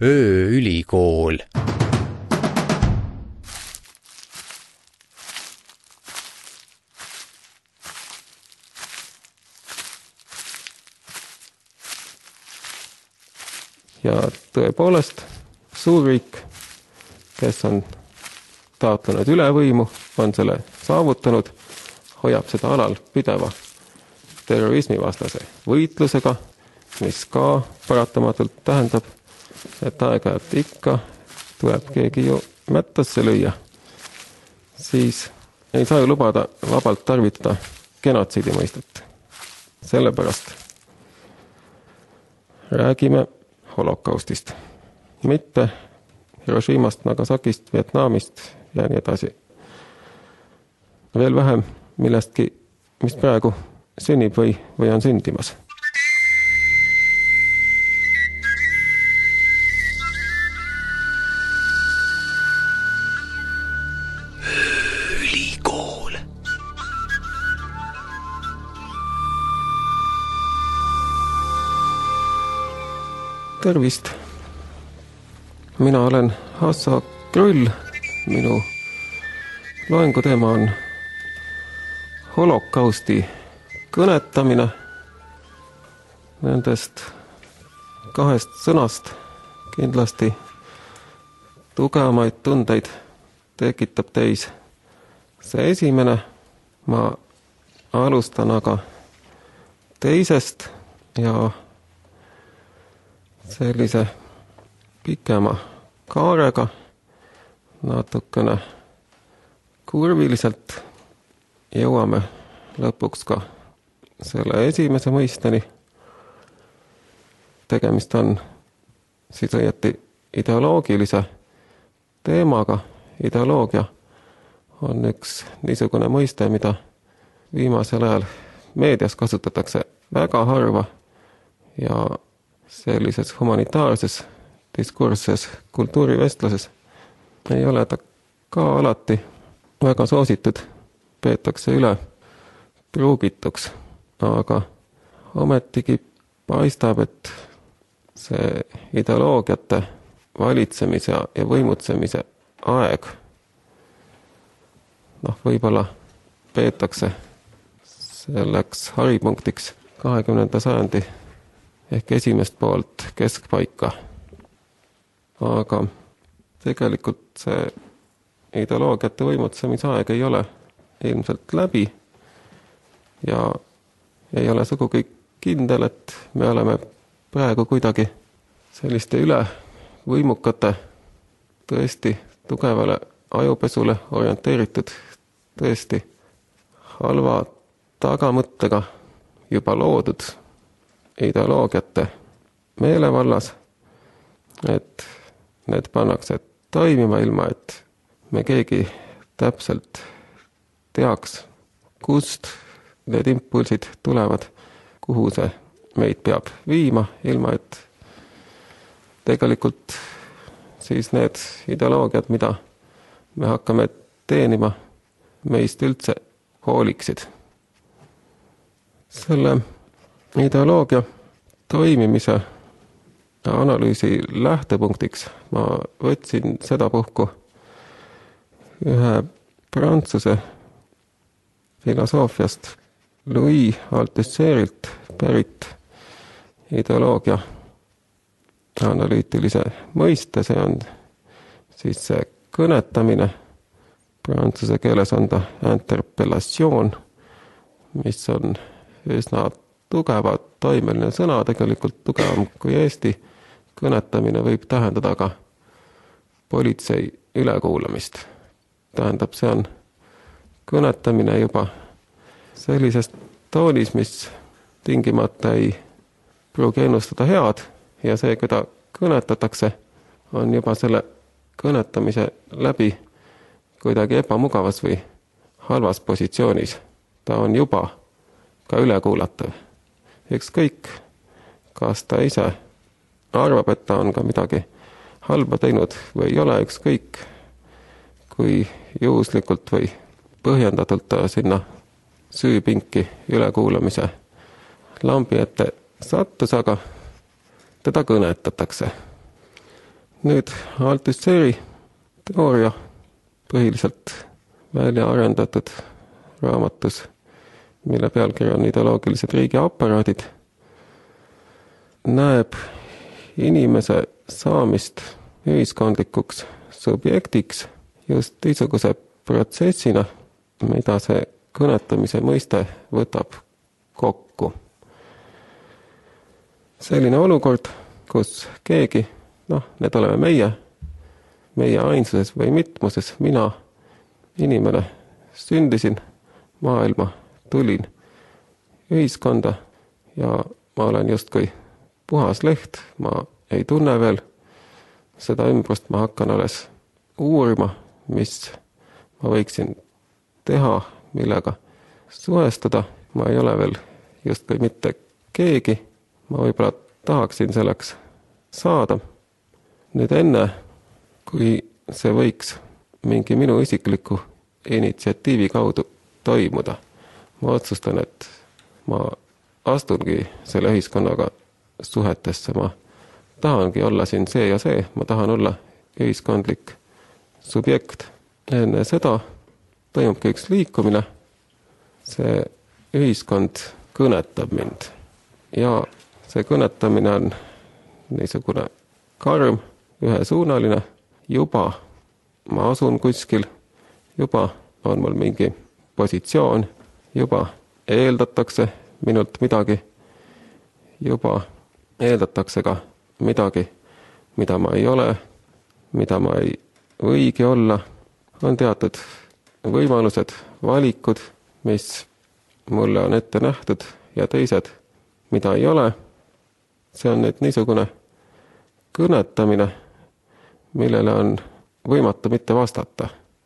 ööülikool. Ja tõepoolest, suurriik, kes on taotlenud ülevõimu, on selle saavutanud, hoiab seda alal pideva terrorismivastase võitlusega, mis ka paratamatult tähendab, et aeg-ajalt ikka tuleb keegi ju mättasse lüüa. Siis ei saa ju lubada vabalt tarvitada genotsiidi mõistet. Sellepärast räägime holokaustist. Mitte Hiroshimast, Nagasakist, Vietnamist ja nii edasi. Veel vähem millestki, mis praegu sünnib või on sündimas. Ülikool. Tervist! Mina olen Hasso Krull. Minu loengu teema on holokausti kõnetamine. Nendest kahest sõnast kindlasti tugevamaid tundeid tekitab teis see esimene. Ma alustan aga teisest ja sellise pikema kaarega, natukene kurviliselt jõuame lõpuks ka selle esimese mõisteni. Tegemist on siis õieti ideoloogilise teemaga. Ideoloogia on üks niisugune mõiste, mida viimasel ajal meedias kasutatakse väga harva ja sellises humanitaarses diskurses, kultuurivestluses ei ole ta ka alati väga soositud, peetakse üle pruugituks, aga ometigi paistab, et see ideoloogiate valitsemise ja võimutsemise aeg, võib-olla peetakse selleks haripunktiks 20. sajandi ehk esimest poolt keskpaika. Aga tegelikult see ideoloogiate võimutsemise aeg ei ole ilmselt läbi ja ei ole sugugi kindel, et me oleme praegu kuidagi selliste ülevõimukate, tõesti tugevale ajupesule orienteeritud, tõesti halva tagamõttega juba loodud ideoloogiate meelevallas, et need pannakse toimima ilma, et me keegi täpselt teaks, kust need impulsid tulevad, kuhu see meid peab viima, ilma et tegelikult siis need ideoloogiad, mida me hakkame teenima, meist üldse hooliksid. Selle ideoloogia toimimise analüüsi lähtepunktiks ma võtsin sedapuhku ühe Prantsuse filosoofiast Louis Althuserilt pärit ideoloogia analüütilise mõiste, see on siis see kõnetamine. Prantsuse keeles on ta interpellatsioon, mis on üsna tugeva toimeline sõna, tegelikult tugevam kui Eesti. Kõnetamine võib tähendada ka politsei ülekuulamist. Tähendab, see on kõnetamine juba sellises toonis, mis tingimata ei pruugi ennustada head ja see, keda kõnetatakse, on juba selle kõnetamise läbi kuidagi ebamugavas või halvas positsioonis. Ta on juba ka ülekuulatav. Ükskõik, kas ta ise arvab, et ta on ka midagi halba teinud või ei ole, ükskõik, kui juhuslikult või põhjendatult ta sinna süüpinki ülekuulamise lambi ette sattus, aga teda kõnetatakse. Nüüd Althusser'i teooria põhiliselt välja arendatud raamatus, mille pealkiri on Ideoloogilised riigiaparaadid, näeb inimese saamist ühiskondlikuks subjektiks just niisuguse protsessina, mida see kõnetamise mõiste võtab kokku. Selline olukord, kus keegi, need oleme meie ainsuses või mitmuses, mina, inimene, sündisin maailma, tulin ühiskonda ja ma olen justkui puhas leht, ma ei tunne veel seda ümbrust, ma hakkan alles uurima, mis ma võiksin teha, millega suhestuda, ma ei ole veel justkui mitte keegi, ma võib-olla tahaksin selleks saada. Nüüd enne, kui see võiks mingi minu isikliku initsiatiivi kaudu toimuda, ma otsustan, et ma astungi selle ühiskonnaga suhetesse, ma tahangi olla siin see ja see, ma tahan olla ühiskondlik subjekt. Enne seda toimubki üks liikumine, see ühiskond kõnetab mind ja see kõnetamine on niisugune karm, ühesuunaline, juba ma asun kuskil, juba on mul mingi positsioon, juba eeldatakse minult midagi, juba eeldatakse ka midagi, mida ma ei ole, mida ma ei võigi olla, on teatud võimalused, valikud, mis mulle on ette nähtud ja teised, mida ei ole. See on nüüd niisugune kõnetamine, millele on võimatu mitte vastata.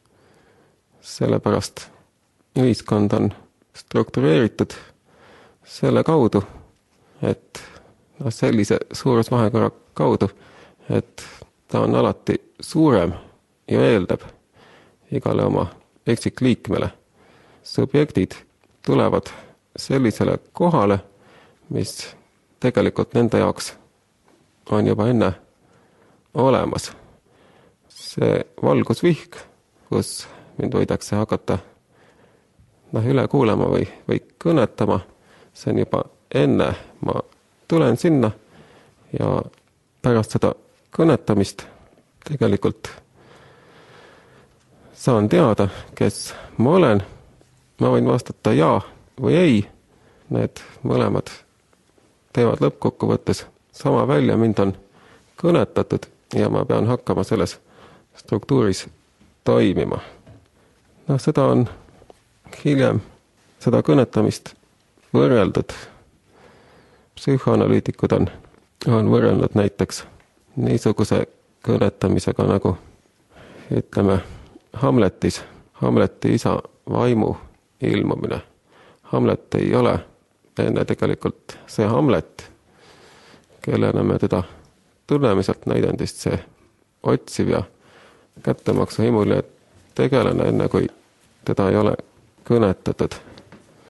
Sellepärast ühiskond on struktureeritud selle kaudu, et sellise suurusvahekorra kaudu, et ta on alati suurem ja eeldab igale oma eksikliikmele. Subjektid tulevad sellisele kohale, mis tegelikult nende jaoks on juba enne olemas. See valgusvihk, kus mind võidakse hakata üle kuulama või kõnetama, see on juba enne. Ma tulen sinna ja pärast seda kõnetamist tegelikult saan teada, kes ma olen. Ma võin vastata jaa või ei. Need mõlemad teevad lõppkokkuvõttes sama välja, mind on kõnetatud ja ma pean hakkama selles struktuuris toimima. Seda on hiljem, seda kõnetamist võrreldud. Psühhoanalüütikud on võrrelnud näiteks niisuguse kõnetamisega nagu, ütleme, Hamleti isa vaimu ilmumine. Hamlet ei ole enne tegelikult see Hamlet, kellena me teda tunneme sealt näidendist, see otsiv ja kättemaksuhimuline tegelane, enne kui teda ei ole kõnetatud